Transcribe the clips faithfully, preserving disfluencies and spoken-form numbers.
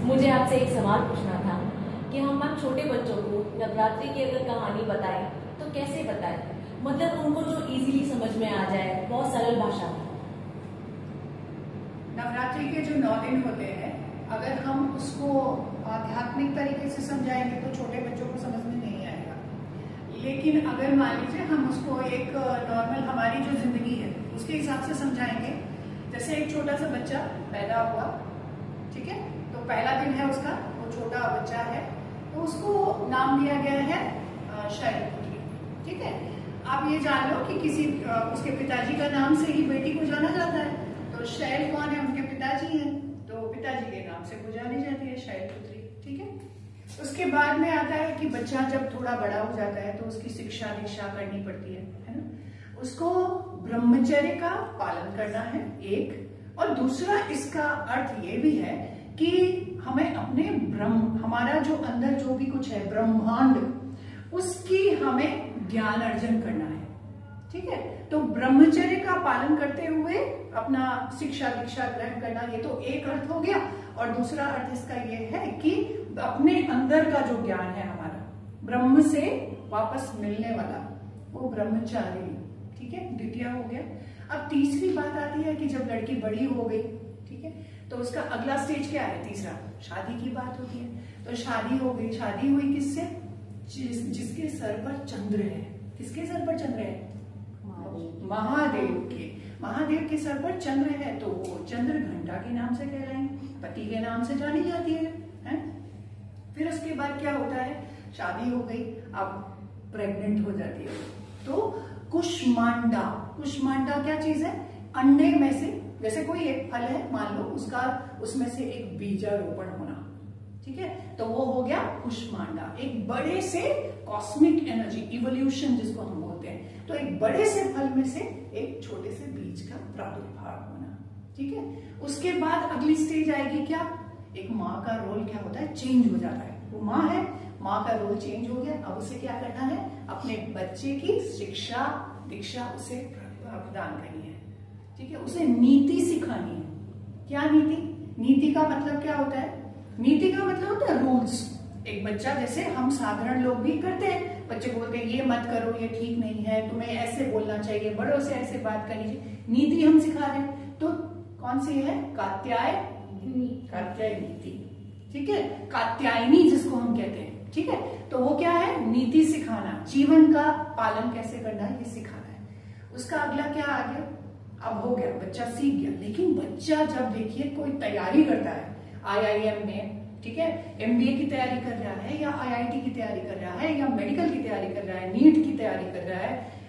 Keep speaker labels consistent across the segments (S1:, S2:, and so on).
S1: मुझे आपसे एक सवाल पूछना था कि हम हम छोटे बच्चों को नवरात्रि की अगर कहानी बताएं तो कैसे बताएं, मतलब उनको जो इजीली समझ में आ जाए, बहुत सरल भाषा में।
S2: नवरात्रि के जो नौ दिन होते हैं, अगर हम उसको आध्यात्मिक तरीके से समझाएंगे तो छोटे बच्चों को समझ में नहीं आएगा। लेकिन अगर मान लीजिए हम उसको एक नॉर्मल हमारी जो जिंदगी है उसके हिसाब से समझाएंगे, जैसे एक छोटा सा बच्चा पैदा हुआ, ठीक है, तो पहला दिन है उसका, वो छोटा बच्चा है तो उसको नाम दिया गया है शैलपुत्री, ठीक है। आप ये जान लो कि किसी उसके पिताजी का नाम से ही बेटी को जाना जाता है, तो शैल कौन है, उनके पिताजी हैं, तो पिताजी के नाम से वो जानी जाती है शैलपुत्री, ठीक है। उसके बाद में आता है कि बच्चा जब थोड़ा बड़ा हो जाता है तो उसकी शिक्षा दीक्षा करनी पड़ती है, है ना। उसको ब्रह्मचर्य का पालन करना है एक, और दूसरा इसका अर्थ ये भी है कि हमें अपने ब्रह्म, हमारा जो अंदर जो भी कुछ है ब्रह्मांड, उसकी हमें ज्ञान अर्जन करना है, ठीक है। तो ब्रह्मचर्य का पालन करते हुए अपना शिक्षा दीक्षा ग्रहण करना, ये तो एक अर्थ हो गया। और दूसरा अर्थ इसका ये है कि अपने अंदर का जो ज्ञान है हमारा ब्रह्म से वापस मिलने वाला, वो ब्रह्मचारी, ठीक है, द्वितीय हो गया। अब तीसरी बात आती है कि जब लड़की बड़ी हो गई, ठीक है, तो उसका अगला स्टेज क्या है, तीसरा शादी की बात होती है। तो शादी हो गई, शादी हुई किससे, जिस, जिसके सर पर चंद्र है। किसके सर पर चंद्र है, महादेव के। महादेव के सर पर चंद्र है तो वो चंद्र घंटा के नाम से कहलाएंगे, पति के नाम से जानी जाती है, है? फिर उसके बाद क्या होता है, शादी हो गई, अब प्रेग्नेंट हो जाती है, तो कुष्मांडा, कुष्मांडा क्या चीज है, अंडे में से, जैसे कोई एक फल है मान लो, उसका उसमें से एक बीजारोपण होना, ठीक है, तो वो हो गया कुष्मांडा। एक बड़े से कॉस्मिक एनर्जी, इवोल्यूशन जिसको हम बोलते हैं, तो एक बड़े से फल में से एक छोटे से बीज का प्रादुर्भाव होना, ठीक है। उसके बाद अगली स्टेज आएगी क्या, एक माँ का रोल क्या होता है, चेंज हो जाता है। वो माँ है, माँ का रोल चेंज हो गया, अब उसे क्या करना है, अपने बच्चे की शिक्षा दीक्षा उसे प्रदान करनी है, ठीक है, उसे नीति सिखानी है। क्या नीति, नीति का मतलब क्या होता है, नीति का मतलब होता है रूल्स। एक बच्चा, जैसे हम साधारण लोग भी करते हैं, बच्चे को बोलते हैं ये मत करो, ये ठीक नहीं है, तुम्हें ऐसे बोलना चाहिए, बड़ों से ऐसे बात करनी चाहिए, नीति हम सिखा रहे हैं। तो कौन सी है, कात्यायनी, कात्यायनी नीति, ठीक है, कात्यायनी जिसको हम कहते हैं, ठीक है। तो वो क्या है, नीति सिखाना, जीवन का पालन कैसे करना है ये सिखाना है। उसका अगला क्या आ गया, अब हो गया, बच्चा सीख गया। लेकिन बच्चा जब देखिए कोई तैयारी करता है आई आई एम में, ठीक है, एम बी ए की तैयारी कर रहा है, या आई आई टी की तैयारी कर रहा है, या मेडिकल की तैयारी कर रहा है, नीट की तैयारी कर रहा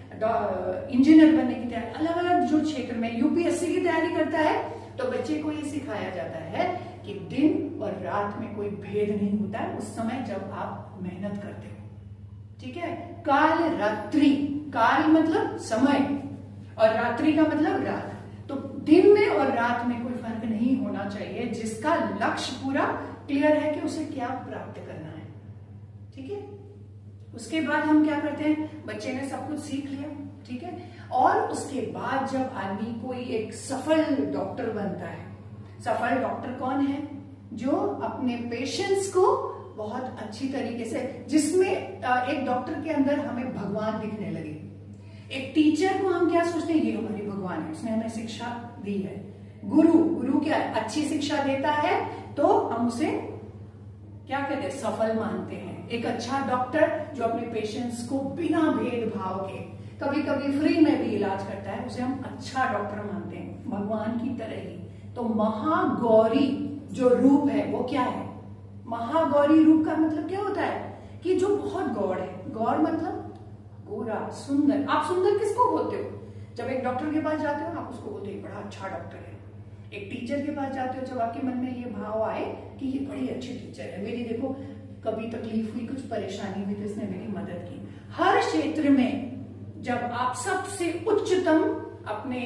S2: है, इंजीनियर बनने की तैयारी, अलग अलग जो क्षेत्र में यू पी एस सी की तैयारी करता है, तो बच्चे को ये सिखाया जाता है कि दिन और रात में कोई भेद नहीं होता है उस समय जब आप मेहनत करते हो, ठीक है। काल रात्रि, काल मतलब समय और रात्रि का मतलब रात, तो दिन में और रात में कोई फर्क नहीं होना चाहिए, जिसका लक्ष्य पूरा क्लियर है कि उसे क्या प्राप्त करना है, ठीक है। उसके बाद हम क्या करते हैं, बच्चे ने सब कुछ सीख लिया, ठीक है, और उसके बाद जब आदमी कोई एक सफल डॉक्टर बनता है, सफल डॉक्टर कौन है, जो अपने पेशेंट्स को बहुत अच्छी तरीके से, जिसमें एक डॉक्टर के अंदर हमें भगवान दिखने लगे। एक टीचर को हम क्या सोचते हैं, ये हमारे भगवान है, उसने हमें शिक्षा दी है। गुरु, गुरु क्या है, अच्छी शिक्षा देता है तो हम उसे क्या कहते हैं, सफल मानते हैं। एक अच्छा डॉक्टर जो अपने पेशेंट्स को बिना भेदभाव के, कभी कभी फ्री में भी इलाज करता है, उसे हम अच्छा डॉक्टर मानते हैं, भगवान की तरह ही। तो महागौरी जो रूप है वो क्या है, महागौरी रूप का मतलब क्या होता है कि जो बहुत गौर है, गौर मतलब गोरा, सुंदर। आप सुंदर किसको बोलते हो, जब एक डॉक्टर के पास जाते हो आप उसको बोलते हो बड़ा अच्छा डॉक्टर है। एक टीचर के पास जाते हो जब आपके मन में ये भाव आए कि ये बड़ी अच्छी टीचर है, मेरी देखो कभी तकलीफ हुई, कुछ परेशानी हुई तो इसने मेरी मदद की। हर क्षेत्र में जब आप सबसे उच्चतम अपने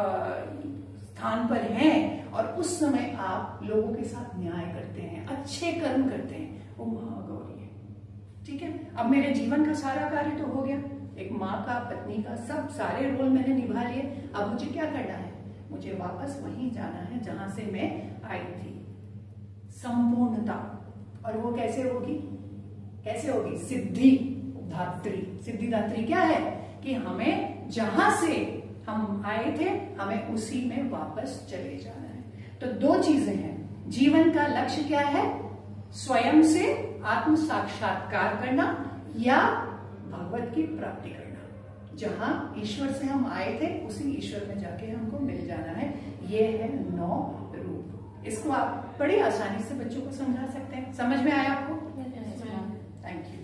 S2: स्थान पर हैं और उस समय आप लोगों के साथ न्याय करते हैं, अच्छे कर्म करते हैं, वो महागौरी है, ठीक है। अब मेरे जीवन का सारा कार्य तो हो गया, एक माँ का, पत्नी का, सब सारे रोल मैंने निभा लिए। अब मुझे क्या करना है, मुझे वापस वहीं जाना है जहां से मैं आई थी, संपूर्णता। और वो कैसे होगी? कैसे होगी? सिद्धि दात्री। सिद्धिदात्री क्या है? कि हमें जहां से हम आए थे हमें उसी में वापस चले जाना है। तो दो चीजें हैं। जीवन का लक्ष्य क्या है? स्वयं से आत्म साक्षात्कार करना या भगवत की प्राप्ति करना। जहां ईश्वर से हम आए थे उसी ईश्वर में जाके हमको मिल जाना है। ये है नौ रूप। इसको आप बड़ी आसानी से बच्चों को समझा सकते हैं। समझ में आया आपको? Thank you.